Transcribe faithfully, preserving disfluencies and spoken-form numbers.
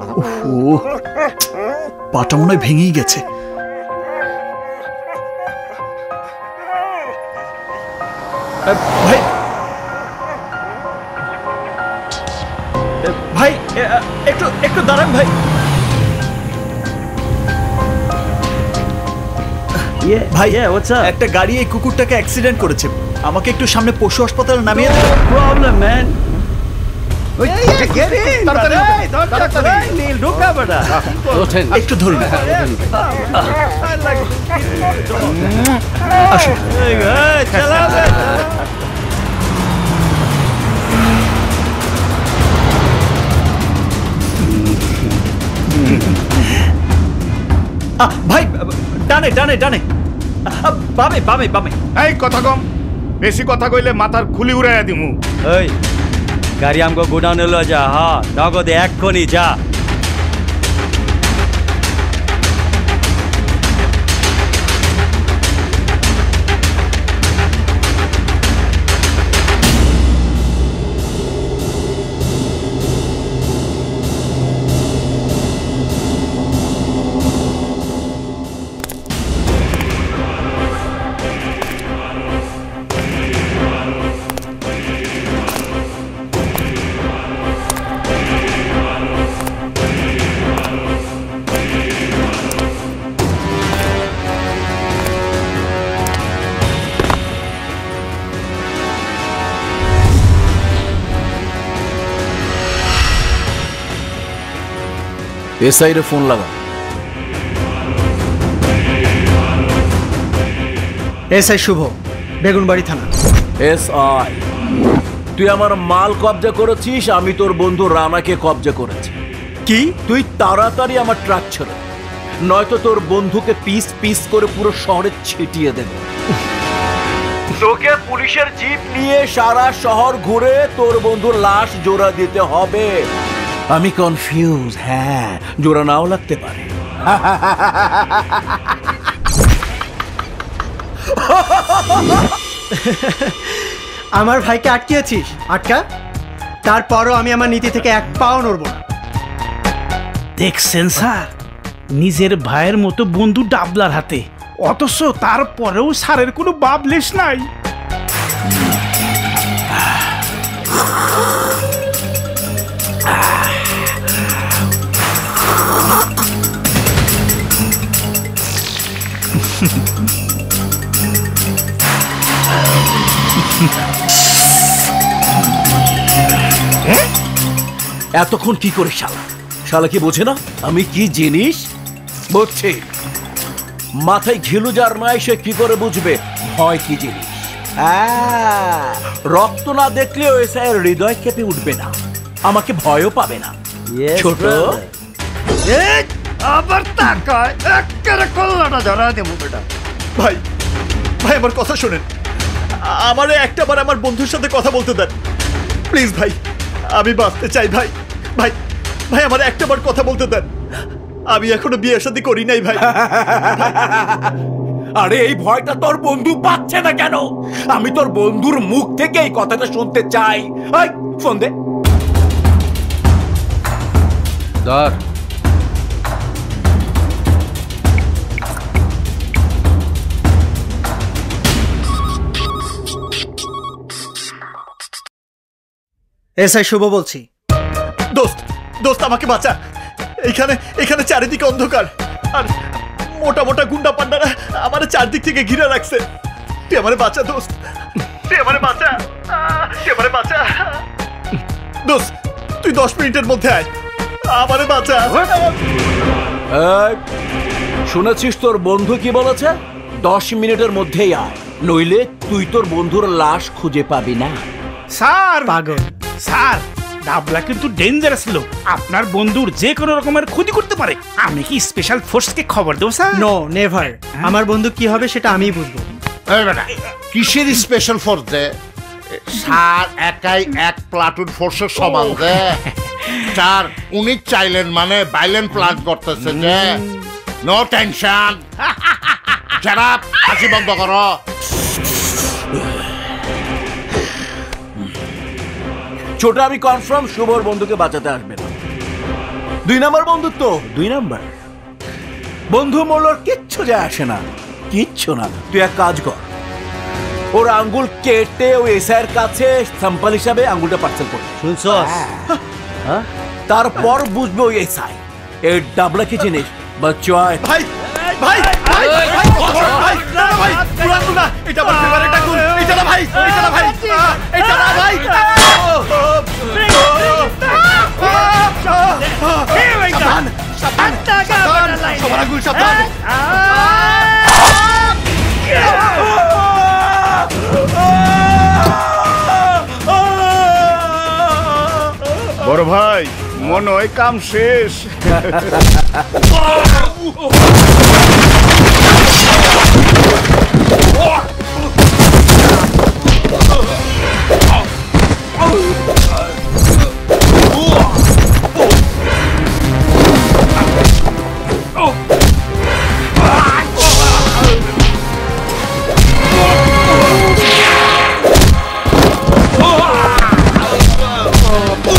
পাটা মনে হয় ভেঙেই গেছে। ভাই ভাই একটু একটু দাঁড়ান ভাই। ভাই একটা গাড়ি এই কুকুরটাকে অ্যাক্সিডেন্ট করেছে, আমাকে একটু সামনে পশু হাসপাতালে নামিয়ে দেন। Problem man. একটু ধরুন। আসুন। ভাই ডানে ডানে ডানে বামে বামে বামে। এই কথা কম, বেশি কথা কইলে মাথার খুলি উড়াইয়া দিমু। এই গাড়ি আমগো গোডাউনে লয়ে যা। হ্যাঁ নগদে এক্ষুনি যা। এসআই রে ফোন লাগা। এসআই শুভ, বেগুনবাড়ি থানা। এসআই, তুই আমার মাল কবজা করেছিস, আমি তোর বন্ধু রানাকে কবজা করেছি। কি? তুই তাড়াতাড়ি আমার ট্রাক ছেড়ে, নয়তো তোর বন্ধুকে পিস পিস করে পুরো শহরে ছিটিয়ে দেবে। তোকে পুলিশের জিপ নিয়ে সারা শহর ঘুরে তোর বন্ধুর লাশ জোড়া দিতে হবে। আমি কনফিউজ, হ্যাঁ জোড়া নাও লাগতে পারে। আমার ভাইকে আটকিয়েছিস, আটকা। তারপরও আমি আমার নীতি থেকে এক পাও নড়ব না। দেখছেন স্যার, নিজের ভাইয়ের মতো বন্ধু ডাবলার হাতে, অথচ তারপরেও স্যারের কোনো বাবলেশ নাই। এতক্ষণ কি করে শালা শালা কি বোঝে না আমি কি জিনিস? বুঝছি, মাথায় ঘিলু যার নাই সে কি করে বুঝবে ভয় কি জিনিস। রক্ত না দেখলে ওই স্যার হৃদয় কেঁপে উঠবে না, আমাকে ভয়ও পাবে না। ছোট আবার তাকায় একেবারে কল্লাটা ধরা দেবো বেটা। ভাই ভাই আমার কথা শোনেন, আমারে একটা বার আমার বন্ধুর সাথে কথা বলতে দেন প্লিজ ভাই, আমি বাঁচতে চাই ভাই। ভাই ভাই আমার একটা বার কথা বলতে দেন, আমি এখনো বিয়ে শাদী করি নাই ভাই। আরে এই ভয়টা তোর বন্ধু পাচ্ছে না কেন? আমি তোর বন্ধুর মুখ থেকে এই কথাটা শুনতে চাই। এই ফোন দে। ধর। এসআই শুভ বলছি। দোস্ত দোস্ত আমাকে বাঁচা, এখানে এখানে চারিদিকে অন্ধকার আর মোটা মোটা গুন্ডা পান্ডারা আমার চারদিক থেকে ঘিরে রাখছে। তুই আমারে বাঁচা দোস্ত, তুই আমারে বাঁচা, তুই আমারে বাঁচা দোস্ত, তুই দশ মিনিটের মধ্যে আয়, আমারে বাঁচা। শুনেছিস তোর বন্ধু কি বলেছে? দশ মিনিটের মধ্যেই আয়, নইলে তুই তোর বন্ধুর লাশ খুঁজে পাবি না। স্যার পাগল স্যার, ডাবলা কিন্তু ডেঞ্জারাস লোক, আপনার বন্ধুর যে কোনো রকমের ক্ষতি করতে পারে। আমি কি স্পেশাল ফোর্সকে খবর দেবো স্যার? নো নেভার, আমার বন্ধু কি হবে সেটা আমিই বুঝবো। কিসের স্পেশাল ফোর্স দে? স্যার একাই এক প্লাটুন ফোর্সের সমান দে। স্যার উনি চাইলেন মানে বাইলেন প্ল্যান করতেছে যে। নো টেনশন, যারা হাসি বন্ধ করো। ছোট আমি কনফার্ম শুভর বন্ধুকে বাঁচাতে আসবে না। দুই নাম্বার বন্ধুত্ব দুই নাম্বার বন্ধু মোল্লার কিচ্ছু যায় আসে না কিচ্ছু না তুই এক কাজ কর ওর আঙ্গুল কেটে ওই এসআইয়ের কাছে স্যাম্পল হিসাবে আঙ্গুলটা পার্সেল কর শুনছস তারপর বুঝবে ওই এসআই এই ডাবলা কি জিনিস বাচ্চায় ভাই ভাই ভাই ভাই ভাই না ভাই পুরান না এটা আমার ফেভারিট আঙ্গুল এটা না ভাই এটা না ভাই এটা না ভাই সাবধান সাবধান সবার আঙ্গুল সাবধান বড় ভাই মনে হয় কাম শেষ Oh!